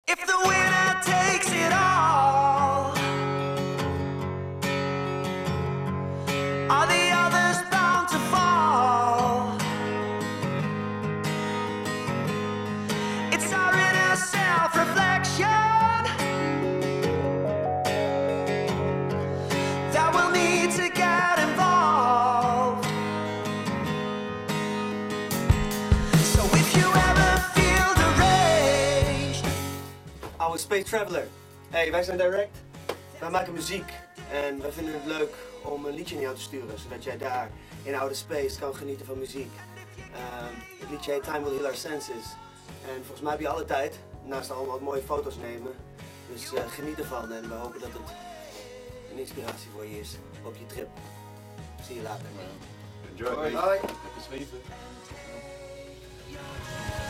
If the winner takes it all, are the others bound to fall? It's our inner self-reflection that we'll need to get involved. So if you ever feel deranged. Oude Space Traveler. Hey, wij zijn Di-rect. Wij maken muziek en wij vinden het leuk om een liedje naar jou te sturen, zodat jij daar in oude space kan genieten van muziek. Het liedje heet Time Will Heal Our Senses. En volgens mij heb je alle tijd, naast allemaal wat mooie foto's nemen. Dus geniet ervan en we hopen dat het een inspiratie voor je is op je trip. Zie je later. Enjoy. Hoi. Lekker zweven.